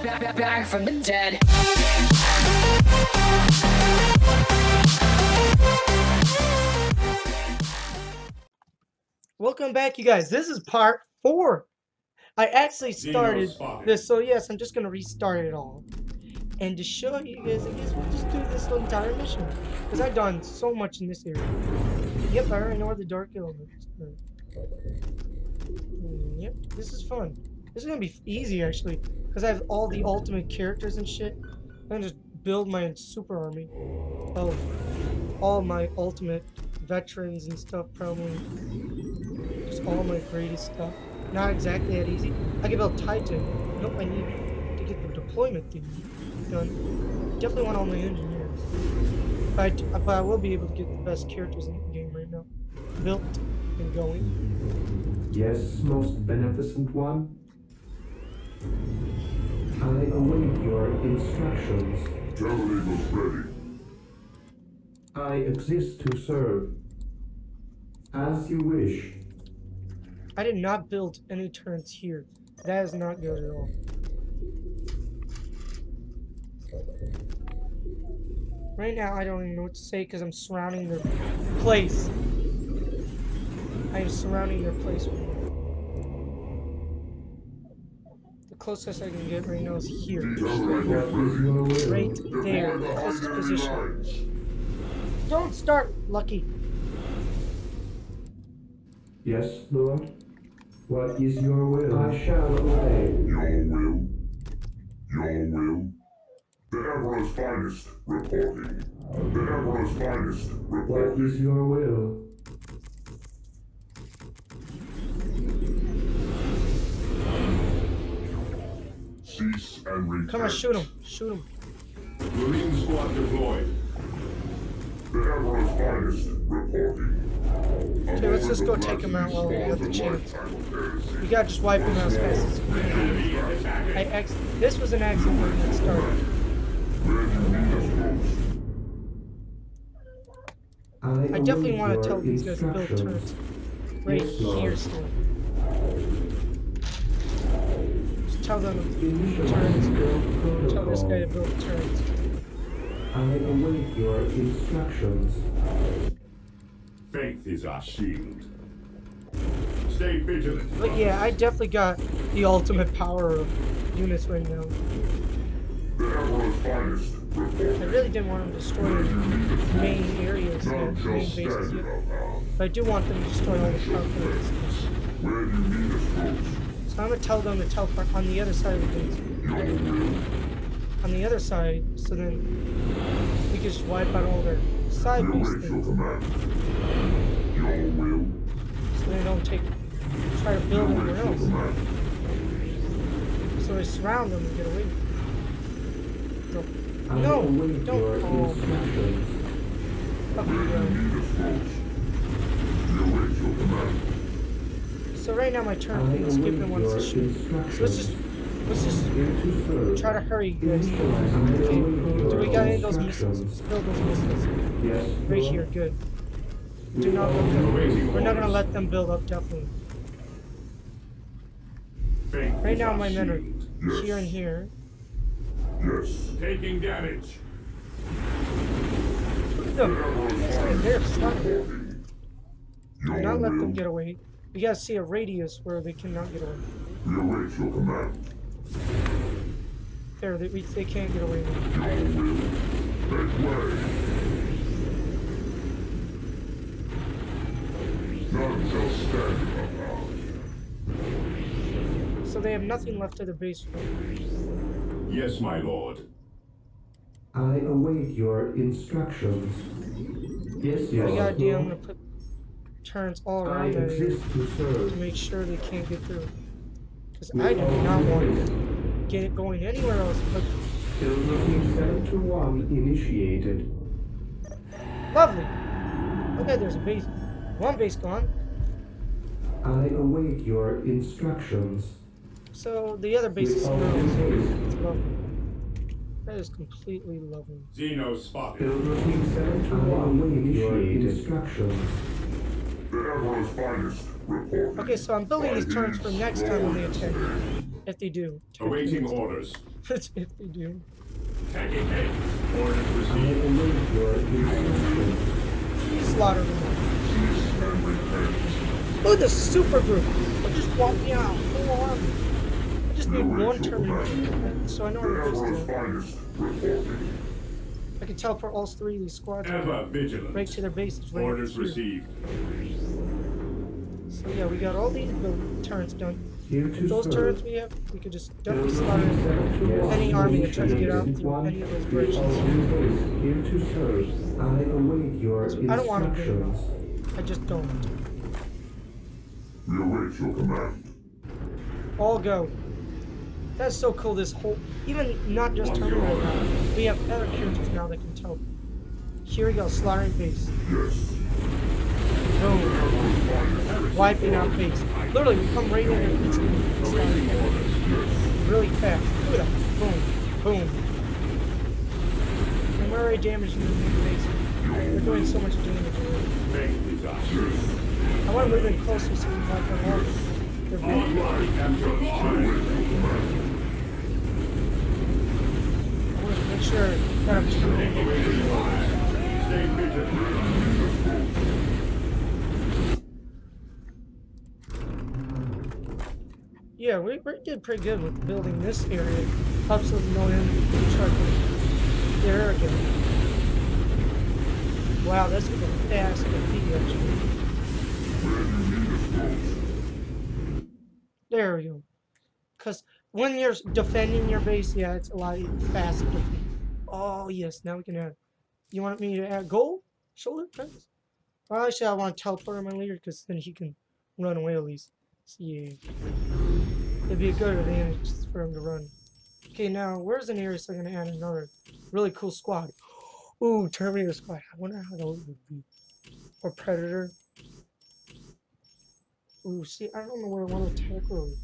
back from the dead. Welcome back, you guys. This is part 4. I actually started this, so yes, I'm just gonna restart it all. And to show you guys, I guess we'll just do this entire mission. Because I've done so much in this area. Yep, I already know where the dark elements are. Yep, this is fun. This is gonna be easy, actually. Because I have all the ultimate characters and shit. I'm gonna just build my super army of all my ultimate veterans and stuff, probably. Just all my greatest stuff. Not exactly that easy. I can build Titan. Nope, I need to get the deployment thing done. Definitely want all my engineers. But I will be able to get the best characters in the game right now. Built and going. Yes, most beneficent one. I await your instructions. Terminators ready. I exist to serve. As you wish. I did not build any turrets here. That is not good at all. Right now, I don't even know what to say because I'm surrounding their place. I am surrounding their place right now. The closest I can get right now is here. Right there. The closest position. Don't start, Lucky. Yes, Lord. What is your will? I shall obey. Your will. Your will. The Emperor's finest reporting. The Emperor's finest What reporting. is your will? Cease and repent. Come on, shoot him. Shoot him. Marine squad deployed. The Emperor's finest reporting. Okay, let's just go take him out while we have the chance. We gotta just wipe him out as fast as we can. This was an accident when it started. I definitely want to tell these guys to build turrets right here still. Just tell them to build turrets. Tell this guy to build turrets. I await your instructions. Faith is our shield. Stay vigilant. But yeah, I definitely got the ultimate power of units right now. The Emperor's finest I reporting. really didn't want them to destroy the main areas, main bases yet. But I do want them to destroy all the power plants. Where do you need us most? So I'm gonna tell them to teleport on the other side of the base. Your will. On the other side, so then we can just wipe out all their side We base await your things. command. Your will. So they don't try to build We anywhere await your else. command. So they surround them and get away. I No, await don't your call. instructions. Fuck Where you, do you bro. need us most? We await your command. So right now my turn thing is skipping one position. So let's just try to hurry, you guys. Okay. Do we got any of those missiles? Let's build those missiles. Yes, Right Lord. here, good. Do not let them. We're not gonna let them build up, definitely. Faith Right is now our my men are shield. Yes. here and here. Yes. Taking damage. Look at them. They're stuck there. Do Your not let them will. get away. We gotta see a radius where they cannot get away. We await your command. There, they can't get away. Your will. Make way. None shall stand in our path. So they have nothing left of their base. Yes, my lord. I await your instructions. Yes, I got yes, idea. I'm Lord. gonna put turns all I around that area exist to to serve. make sure they can't get through. Because I do not want to get it going anywhere else. But Building 721 initiated. lovely. Okay, there's a base. One base gone. I await your instructions. So the other base is With all somewhere else. haste. It's lovely. That is completely lovely. Xeno spotted. Building 721 initiated. Instructions. The Emperor's finest reporting. Okay, so I'm building these turrets for next time when they attack. If they do. Awaiting orders. If they do. Attacking head. Orders I received. await your instructions. Slaughter them. Look at the super group. I just walked me out. Full army. I just need one turn, so I know The where Emperor's it is. finest reporting. I can teleport all three of these squads Ever vigilant. right to their bases. Right Orders here. received. So yeah, we got all these turrets done. Here to Those serve. turrets we have, we could just definitely slaughter any army that tries to get out through any of those bridges. Here to serve. I await your I don't want to do instructions. I just don't. We await your command. All go. That's so cool. This whole, even not just Terminator now, we have other characters now that can tell. Here we go, slaughtering base. Yes. Boom. Wiping out base. Literally, we come right in and it's slaughtering base. Really fast. Look at that. Boom. Boom. And we're already damaging the base. We're doing so much damage already. Make disaster. I want to move in closer so we can wipe them all. They're big. Online Emperor's finest. I want to make sure that I'm Awaiting orders. Stay vigilant. Yeah, we did pretty good with building this area. Absolutely no enemy can try to. There we go. Wow, that's with a fast defeat actually. There we go. Because when you're defending your base, yeah, it's a lot faster to defeat. Oh, yes, now we can add. You want me to add gold? Shoulder press? Well, actually, I want to teleport my leader because then he can run away at least. So, yeah. It'd be a good advantage for him to run. Okay, now, where's an area so I'm going to add another really cool squad? Ooh, Terminator squad. I wonder how those would be. Or Predator. Ooh, see, I don't know where I want to attack really.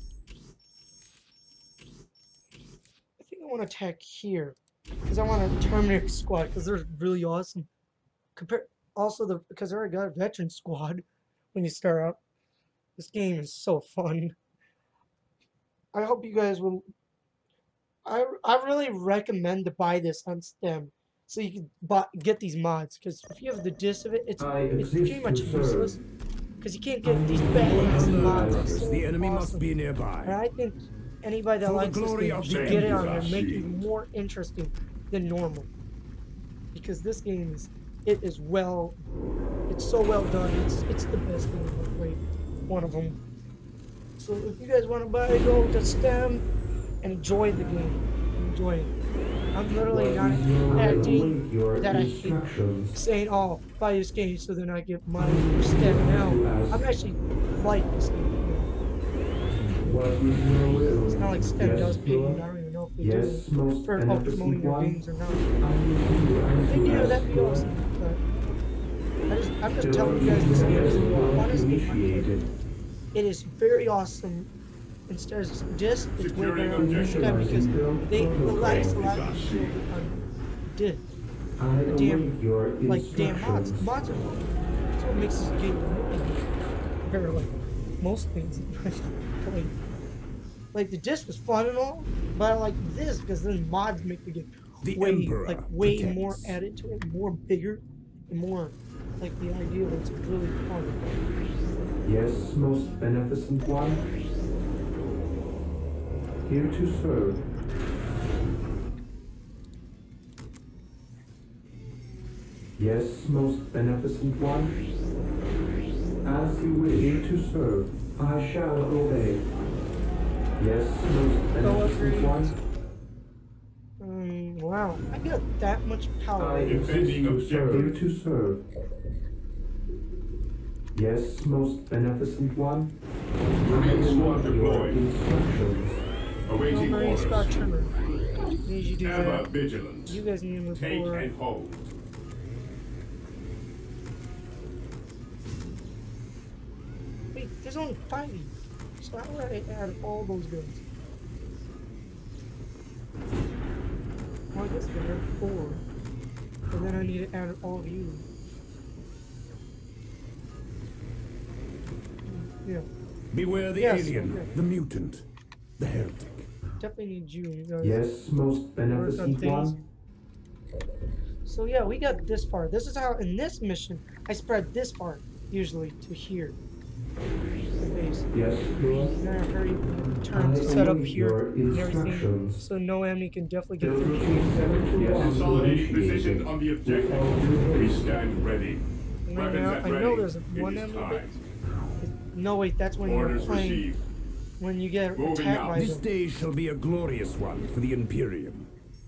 I think I want to attack here. Because I want a Terminator squad, because they're really awesome. Also, because I already got a veteran squad when you start out. This game is so fun. I hope you guys will. I really recommend to buy this on Steam, so you can get these mods. Because if you have the disc of it, it's pretty much useless. Because you can't get these badass mods. It's so The enemy awesome. must be nearby. And I think anybody that For the likes this glory game of should Satan. get it on there, make it more interesting than normal. Because this game is, it's so well done. It's the best game I've played. One of them. So if you guys want to buy it, go to Steam and enjoy the game. Enjoy it. I'm literally not acting that I hate saying, oh, buy this game so then I get money for Steam now. I'm actually like this game. It's not like Steam does pay me. I don't even know if they do for promoting their games or not. If they do, that'd be awesome. But I'm just telling you guys this game is the honestly, it is very awesome. Instead of disc, it's way better on Steam because they release a lot of shit on disc. The damn, like damn mods. Mods are fun. That's what makes this game better, like most things. Like the disc was fun and all, but I like this because then mods make the game way more added to it, more bigger, and more like the idea that's really fun. Yes, most beneficent one. Here to serve. Yes, most beneficent one. As you wish. Here to serve. I shall obey. Yes, most beneficent one. Wow, I got that much power. I exist to serve. Here to serve. Yes, most beneficent one. Marine squad Your deployed. instructions. Awaiting Marine orders. Squad Trimmer. Need you to do Ever that. vigilant. You guys need to move Take forward. and hold. Wait, there's only 5 of you. So how would I add all those guns? Well, I guess there are 4. But then I need to add all of you. Yeah. Beware the Yes, alien, okay. the mutant. the heretic. Definitely need you guys. Yes, most Work on beneficent things. one. So yeah, we got this far. This is how in this mission I spread this far usually to here. The base. Yes, Lord. And then I hurry turn I to set up await here your and everything, instructions. so no enemy can definitely get Build through. routine 721 Consolidating position initiated. on the With objective. all We units. stand ready. Right Weapons now, at I ready. know there's It one is enemy time. base. No wait, that's when you're Orders playing received. when you get Moving attacked out. by This them. day shall be a glorious one for the Imperium.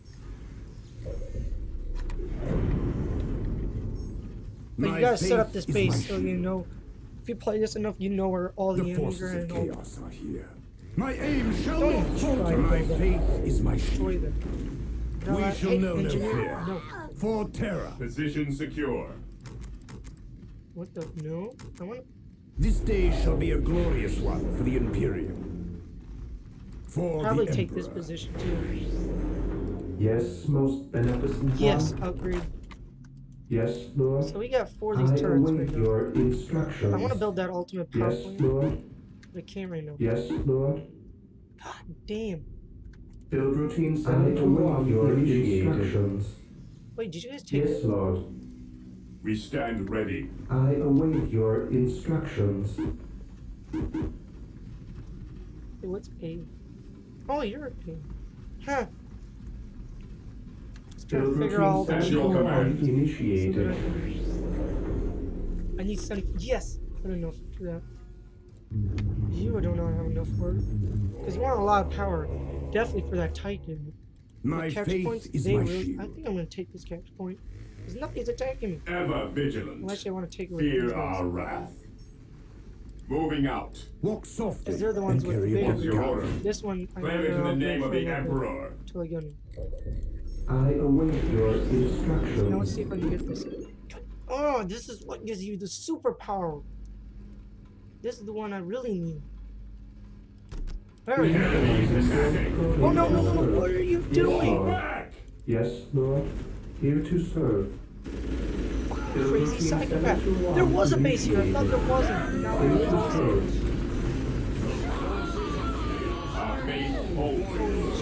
But you My gotta set up faith this is base my so you shield. know. If you play this enough, you know where all the The enemies forces are of and all. chaos are here. My aim shall Don't not even try falter. to My build that. faith is my Destroy shield. them. No, We I shall hate know no engineer. fear. No. For terror. Position secure. What the? No. I want. This day shall be a glorious one for the Imperium. For Probably the take Emperor. this position too. Yes, most beneficent Yes, one. upgrade. Yes, Lord. So we got 4 of I these turrets await right now. your instructions. I want to build that ultimate power Yes, plant, Lord. but I can't right now. Yes, Lord. God damn. Build routine 721 your instructions. Wait, did you guys take Yes, it? Lord. We stand ready. I await your instructions. Hey, what's A? Oh, you're a A. Huh. Let's try to Build figure out all the routine At your cheat command. codes. initiated. I need 70. Yes! Good enough for that. You do not have enough for it. Because you want a lot of power. Definitely for that Titan. My The capture faith points, is they my really. shield. I think I'm going to take this capture point. Because nothing's attacking me. Ever vigilant. Unless I want to take it with these Fear ones. our wrath. Moving out. Walk softly Because they're the ones and with the carry big. on. What's your order? This one, I Claim never it in the upgrade name of for a the little bit Emperor. Until I get him. I await your Now let's instructions. see if I can get this. Oh, this is what gives you the superpower. This is the one I really need. Very good. Enemies attacking. Oh no, no, no, no, what are you doing? Back. Yes, Lord. Here to serve. Build Crazy routine psychopath. 721 There was a base here. I thought there wasn't. Now Here there is to also. serve. Our faith holds.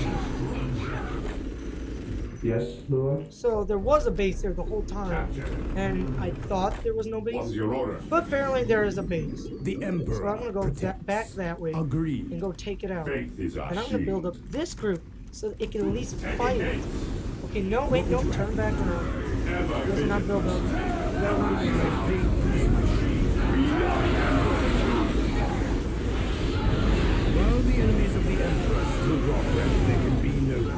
Yes, Lord. So there was a base there the whole time. Capture. And I thought there was no What's base. your order? But apparently there is a base. The Emperor So I'm gonna go protects. back that way and Agreed. go take it out. Faith is our And I'm gonna build up shield. this group so that it can at least Taking fight. haste. Okay, no, wait, no, turn back around. Ever Let's not vigilant. build up. That one My is- faith is my shield. While the enemies of the Emperor still rock them, there can be no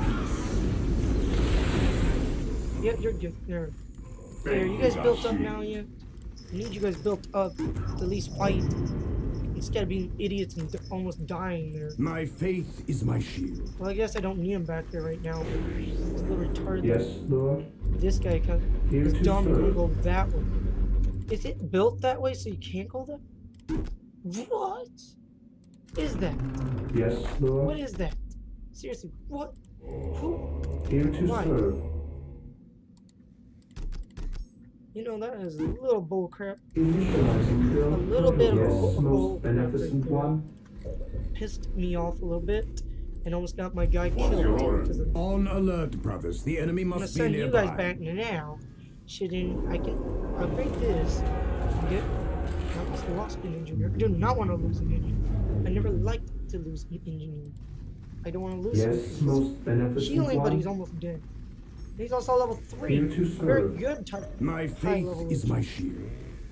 peace. Yeah, you're good. There, you guys built up now yet? I need you guys built up to at least fight. Instead of being idiots and almost dying there. My faith is my shield. Well, I guess I don't need him back there right now. But he's a little retarded. Yes, Lord. This guy Here is to dumb to serve. go that way. Is it built that way so you can't go that? What is that? Yes, What Lord. is that? Seriously, what? Who? Here to Why? serve. You know, that is a little bull crap. Initializing build. A little bit of Yes, bull- most beneficent one. Pissed me off a little bit and almost got my guy What's killed. your order? Because of, On alert, brothers. The enemy I'm gonna must be send you nearby. guys back now. Shouldn't I can upgrade this? and Get not just lost an engineer. I do not want to lose an engineer. I never liked to lose an engineer. I don't want to lose Yes, him. most beneficent Healing, but he's one. almost dead. He's also level 3. Here to Very serve. good type. My faith level is is- my shield.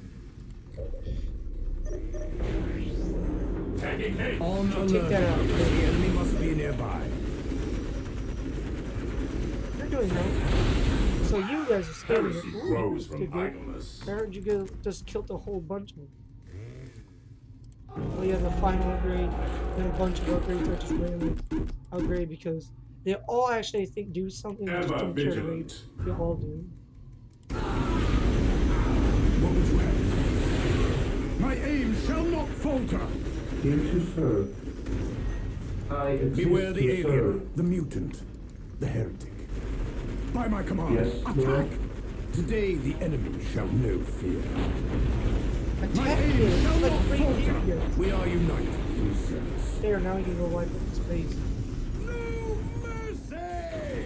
Taking haste. On Take alert, that out. brothers. The enemy must be nearby. You're doing that. So you guys are scared of it. Heresy Ooh, grows good, from good. idleness. I heard you go just killed a whole bunch of them. Oh yeah, the final upgrade, and a bunch of upgrades I just randomly upgrade because they all actually I think do something. I just Ever don't care to read. vigilant. They all do. What would you have? My aim shall not falter. Here to serve. I exist Beware the to alien, serve. the mutant, the heretic. By my command, Yes, attack! Lord. Today the enemy shall know fear. My Attack aim it! shall It's like not free falter. here. We are united in service. There, now you can go wipe up this base. No mercy!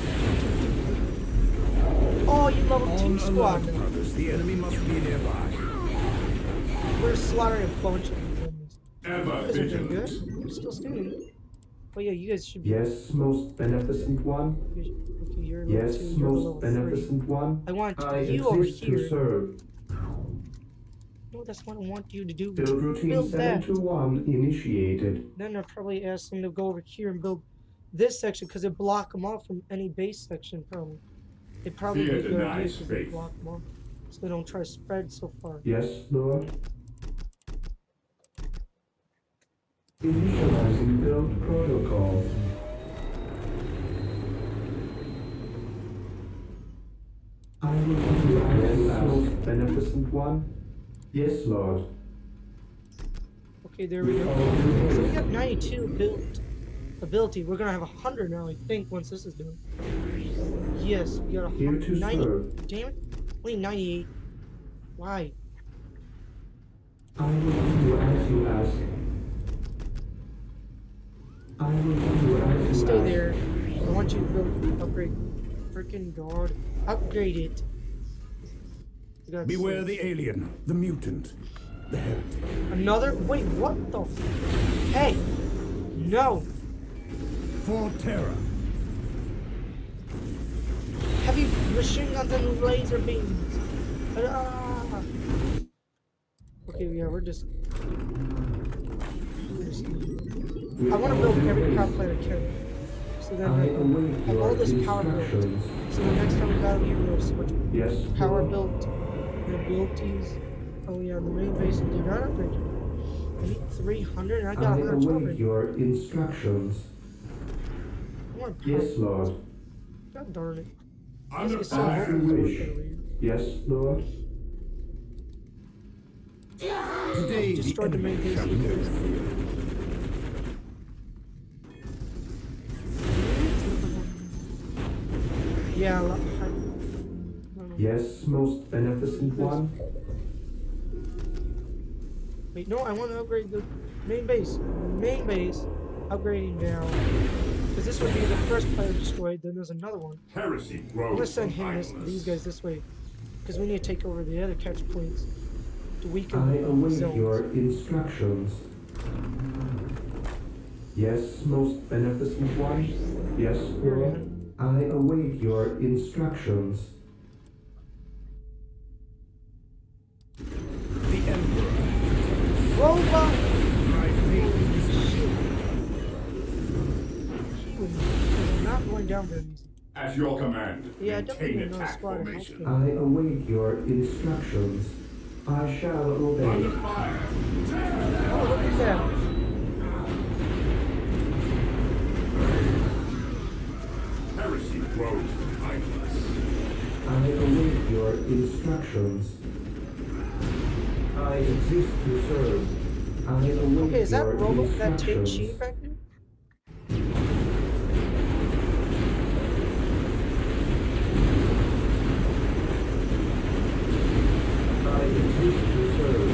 Oh, you level 2 On squad. alert, brothers. The enemy must be nearby. We're slaughtering a bunch of these enemies. Ever You guys are doing good. vigilant. You're still standing. Oh yeah, you guys should be. Yes, most beneficent one. Okay, you're level Yes, 2, you're most level 3. beneficent one. I want I you over exist here. to serve. No, that's what I want you to do. Build routine Build that. 721 initiated. Then I'll probably ask them to go over here and build this section because it block them off from any base section from. It probably Fear be a good idea denies because they faith. block them off. So they don't try to spread so far. Yes, Lord. Initializing build protocol. I will give you access, most beneficent one. Yes, Lord. Okay, there we go. So we got 92 built ability. We're gonna have 100 now, I think, once this is done. Yes, we got Here to 190. serve. Damn it. Only 98. Why? I will give you as you ask. I will give you as you Stay ask. there. I want you to build, upgrade. Freaking guard. Upgrade it. We got Beware six. the alien, the mutant, the heretic. Another? Wait, what the? Hey! No! For terror. Heavy machine guns and laser beams. Ah. Okay, yeah, we're just. I want to build every power plant I can. So then I I await have all your this power built. instructions. So the next time we battle here, we'll have so much Yes, power Lord. built, the abilities. Oh yeah, the main base do not upgrade. I need 300 and I got I 112 await already. your instructions. I want power. Yes, Lord. God darn it. Under It's so fire. hard to work wish. over here. Yes, Lord. Today the Destroyed the main enemy base. shall know fear. Yeah, I don't know. Yes, most beneficent one. Wait, no, I want to upgrade the main base. Main base, upgrading now. Because this would be the first player destroyed, then there's another one. Heresy I'm gonna grows send from him these guys this way. Because we need to take over the other catch points to weaken I the await zones. your instructions. Yes, most beneficent one. Yes, Lord. I await your instructions. The Emperor. Robot! My faith is He was not going down very easy. At your command, Yeah, I definitely maintain know attack squad of formation. healthcare. I await your instructions. I shall Under obey. fire. Oh, look at that. Heresy grows behind us. I await your instructions. I exist to serve. I await Okay, is that your robot that take instructions. cheat back there? I exist to serve.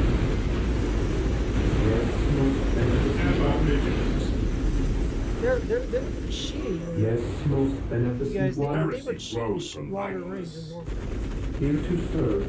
Yes, most beneficent Ever one. vigilant. They're cheating. Yes, most You guys, beneficent they one. were Heresy shooting grows from longer behind range us. than normal. Here to serve.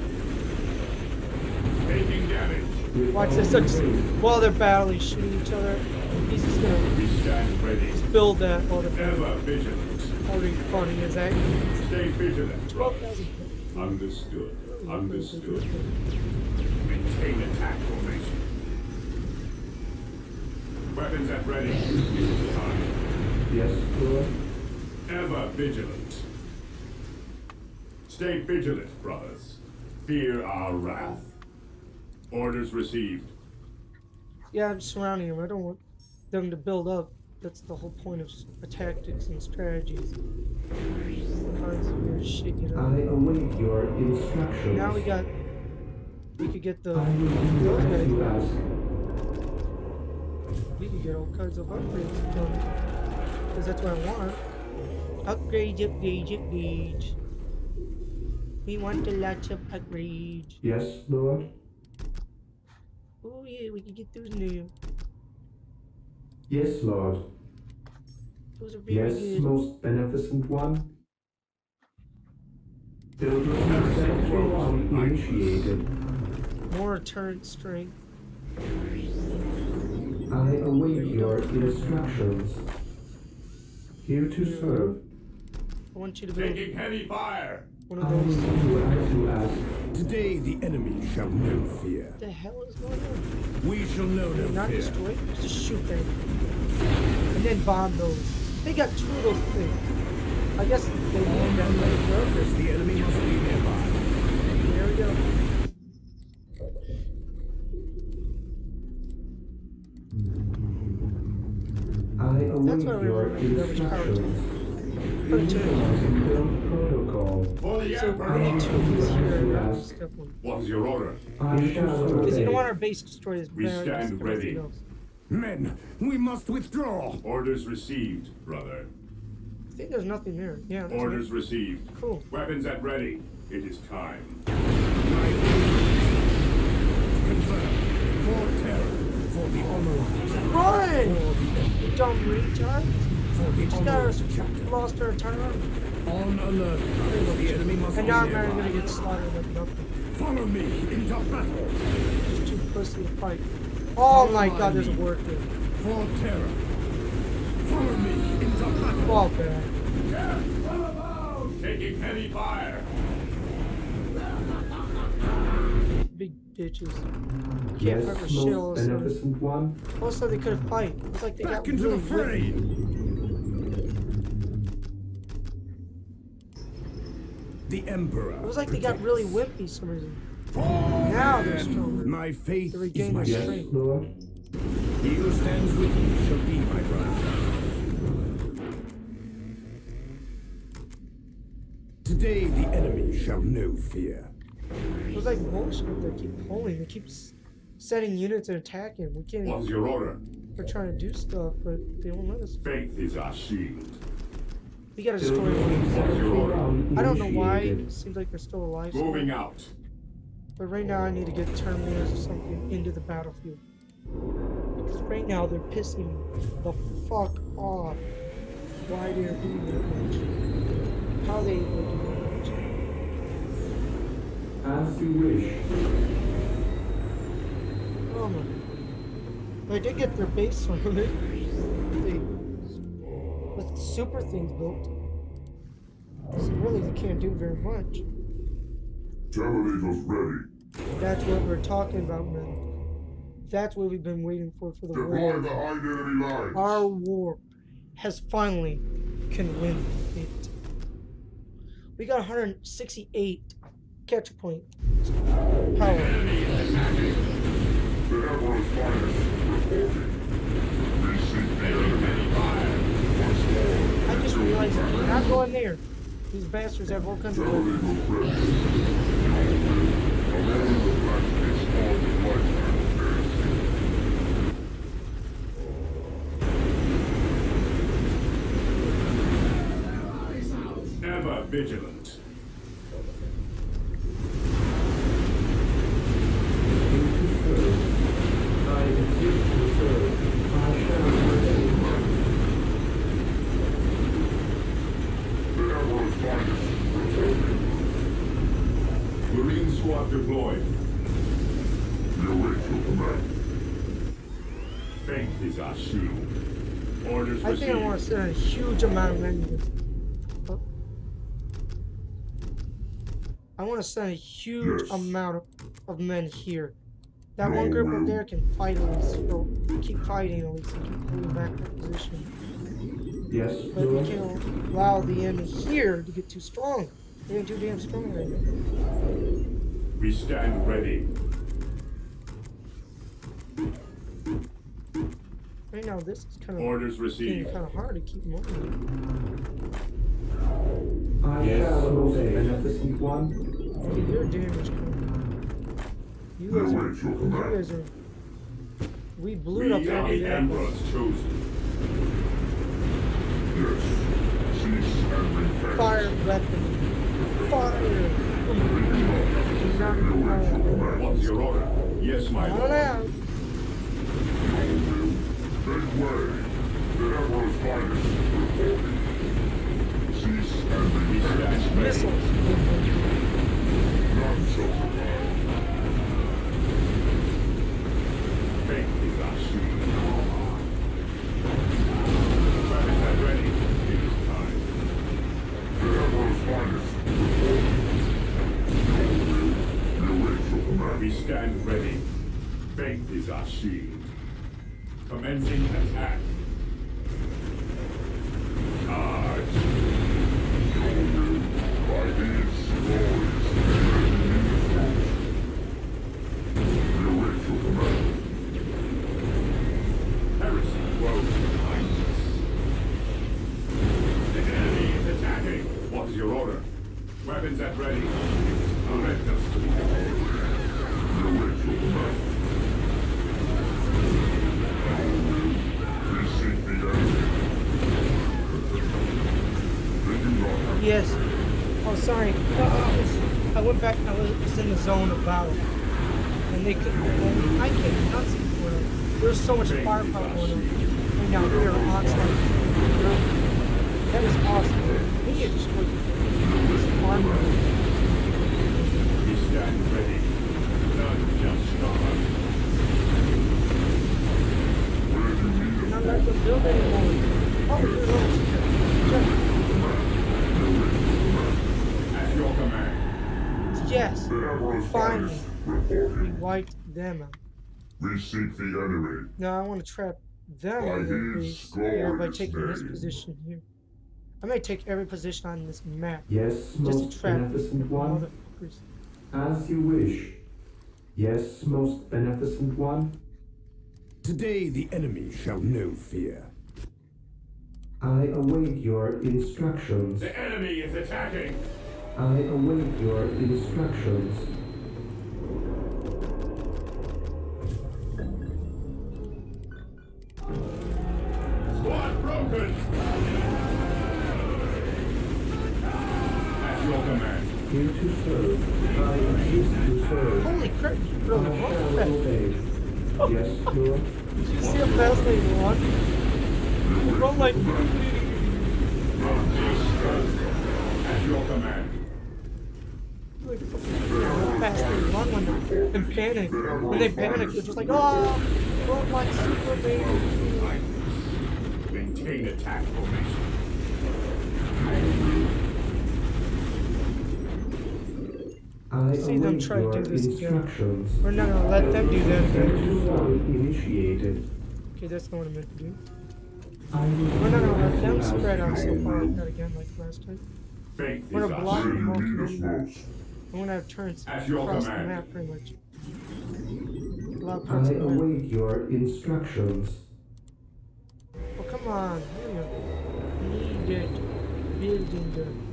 Taking damage. With Watch all this. Look, faith. while they're battling, shooting each other, he's just gonna We stand ready. build that while they're Ever vigilant. already funny as that. Stay vigilant. 12,000. Understood. Understood. Maintain attack formation. Weapons at ready. Time. Yes, Lord. Ever vigilant. Stay vigilant, brothers. Fear our wrath. Orders received. Yeah, I'm surrounding them. I don't want them to build up. That's the whole point of tactics and strategies. All kinds of weird shit, you I know. await your instructions. Now we could get the, I will do those as you guys. ask. We could get all kinds of upgrades done. Because that's what I want. Upgrade, upgrade, upgrade. We want a lot of upgrades. Yes, Lord. Oh yeah, we can get those new. Yes, Lord. Those are very Yes, good. most beneficent one. Building central initiated. More turret strength. I await your instructions. Here to serve. I want you to build Taking heavy fire. one I of will those. do as you ask. Today the enemy shall know fear. What the hell is going on? We shall know no Not fear. destroy, just shoot them. And then bomb those. They got two of those things. I guess they named that way. Purpose, the enemy must be nearby. There we go. I await what I your remember the damage power instructions. Put it to it. Initializing build protocol. For the So Emperor. we need two of these here. and Yes. that's step one. What's your order? I shall Because you don't obey. want our base destroyed as We bad as stand everything ready. else. Men, we must withdraw. Orders received, brother. I think there's nothing there. Yeah. That's Orders received. Cool. Weapons at ready. It is time. Confirmed. For terror. For the honor of Run! For the You dumb retard. For the Just honor got of the chapter. lost our entire On alert. The enemy must and be now I'm gonna nearby. get slaughtered like nothing. Follow me into battle. Just too pussy to fight. Oh my god, there's a word there. For terror. Follow me into battle. Fall back. Taking heavy fire. Big bitches. Can't Yes, fight for shit all of most a sudden. beneficent one. All of a sudden they couldn't fight. It's like they Back got into really the fray. whipped. The Emperor. It was like they got really wimpy for some reason. Now they're stronger. My faith To is regain my their Yes, strength. Lord. He who stands with me shall be my brother. Today the enemy shall know fear. It was like bullshit. They keep pulling. They keep setting units and attacking. We can't. What's your order? We're trying to do stuff, but they won't let us. Faith is our shield. We gotta destroy Building them. central I don't know why. initiated. It seems like they're still alive. Moving out. But right now I need to get Terminators or something into the battlefield. Because right now they're pissing me the fuck off. Why they're doing that much. How they able to do that much. As you wish. Oh my. They did get their base from it. They, with super things built. So really they can't do very much. Terminators ready. That's what we're talking about, man. That's what we've been waiting for the Deploy war. behind enemy lines. Our war has finally can win it. We got 168 catch point power. The Emperor's finest reporting. Receive the enemy fire. Once more. I just realized we're not going there. These bastards have all kinds of weapons. Terminators ready. Along with the practice on the lifetime Ever vigilant. I exist to serve. I shall obey. The Emperor's finest reporting. Marine squad deployed. We await your command. Faith is our shield. Orders I think I want to received. send a huge amount of men to this. Oh. I want to send a huge Yes. amount of men here. That one group up there can fight at least, or keep fighting at least, and keep pulling back their position. Yes, But we Lord. can't allow the enemy here to get too strong. They're too damn strong right now. We stand ready. Right now, this is kind of Orders getting received. kind of hard to keep moving. I Yes, shall most obey. beneficent one. Look at your damage coming. You We guys are. await your You command. guys are. We blew We it are up every the day. Emperor's chosen. Yes. Cease and repent. Fire weapon. Fire. Not We await your command. What's your order? Yes, my I don't lord. know. Your will. Make way. finest reporting. Cease and desist. Missiles. None shall survive. Faith is our shield. Weapons are ready. It is time. The Emperor's finest reporting. You wait your command. We stand ready. Faith is our shield. Commencing attack. Charge. By these glories, you wait your command. Heresy grows behind us. The enemy is attacking. What is your order? Weapons at ready. Direct us to the enemy. You wait your command. We seek the enemy. They do not have Yes. Oh, sorry. I went back. I was in the zone of battle, and they could. I can't not see where there's so much firepower going on right now. We are onslaught. That is awesome. We need to destroy this armor. We stand ready. None shall stop us. Not let them build anymore. Oh, there's almost. At your command. Yes. the Emperor's Finally, finest we reporting. wiped them out. We seek the enemy. Now I want to trap them By in their his base here by glorious taking this name. position here. I might take every position on this map Yes, just most to trap beneficent one. motherfuckers. As you wish. Yes, most beneficent one. Today the enemy shall know fear. I await your instructions. The enemy is attacking. I await your instructions. Squad broken. At your command. Here to serve. I exist to serve. Holy crap, bro, I what shall the heck? obey. Yes, Lord. Did you see how fast they run? They run like... At your command. Like how fast they run when they're in panic. When they panic, they're just like, oh, run like super baby. Maintain attack formation. I See them await try to your do this again. instructions. We're not gonna let them do that again. Zone initiated. Okay, that's not what I meant to do. I will We're not gonna let them as spread out so you far like will. that again like last time. Faith We're is gonna our block shield. them off. Need us I'm most. gonna have turns At your across the command. map pretty much. A lot of I parts of the map. await your instructions. Oh, come on. Needed building done.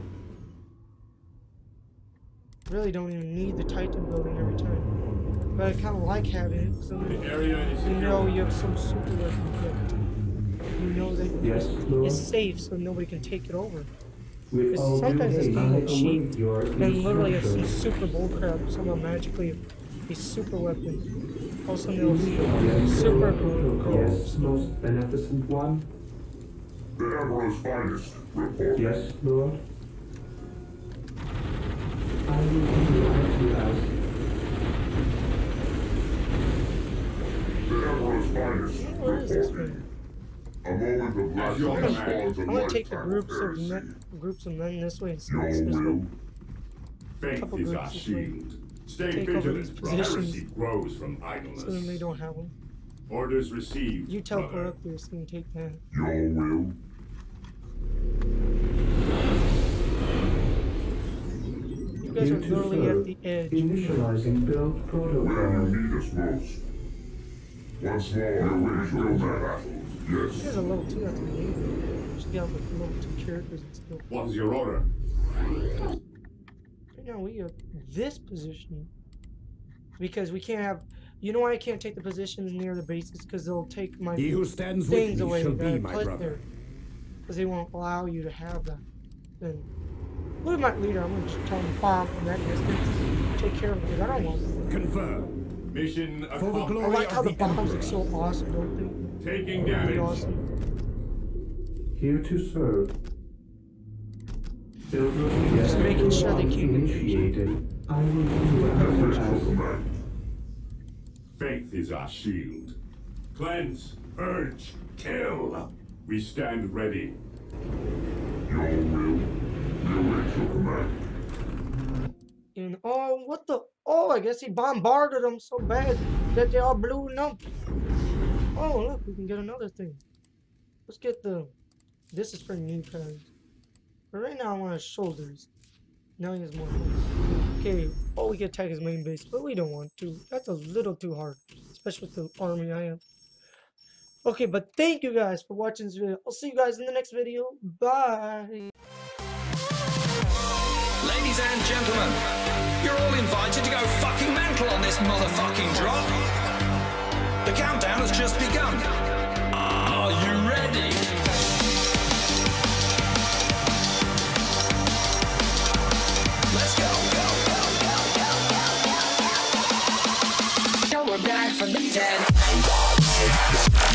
Really don't even need the Titan building every time. But I kind of like having it, because The then area is you know secure. you have some super weapon equipped. You know that Yes, Lord. it's safe, so nobody can take it over. With Because all due sometimes this haste, game I will cheat await your and literally have some instructions. super bullcrap, somehow magically a super weapon. Also knows Yes, super Lord. Yes, most beneficent one. The Emperor's finest reporting. Yes, Lord. I will do as you ask. The Emperor's finest Where is this reporting. thing? A moment of At your blessing command. spawns a I'm gonna take the lifetime groups of of heresy. men this way and Your snakes this way. will. Faith couple is our groups this way. shield. Stay Take over vigilant, these for heresy positions. grows from So then they idleness. don't have them. Orders received. You teleport brother. up there so you can take that. Your will. You guys are Here to literally at serve. the edge. Initializing build Where protocol. you need us most. Once more, await your battle. You Yes. guys are level 2 at the beginning. You should get like level 2 characters and stuff. What is your order? Right now we are this position. Because we can't have... You know why I can't take the positions near the bases? Because they'll take my He who stands with things me away shall that be I my put brother. there. Because they won't allow you to have that. Then look at my leader. I'm going to just tell him bomb from that distance. Take care of it because I don't want it. Confirm. Mission For the accomplished. I glory like how of the the bombs Emperor. look so awesome, don't they? Taking Really damage. awesome. Here to serve. Filtering Just making sure they keep it. initiated. I will do whatever you Your ask. command. Faith is our shield. Cleanse, purge, kill. We stand ready. Your will. We await your command. And oh, what the? Oh, I guess he bombarded them so bad that they all blew up. Oh, look, we can get another thing. Let's get the. This is for knee pads. But right now I want his shoulders. Now he has more. Okay. Oh, we can attack his main base, but we don't want to. That's a little too hard, especially with the army I have. Okay, but thank you guys for watching this video. I'll see you guys in the next video. Bye. Ladies and gentlemen, you're all invited to go fucking mental on this motherfucking drop. The countdown has just begun. Are you ready? Let's go, go, go, go, go, go. Now we're back from the dead.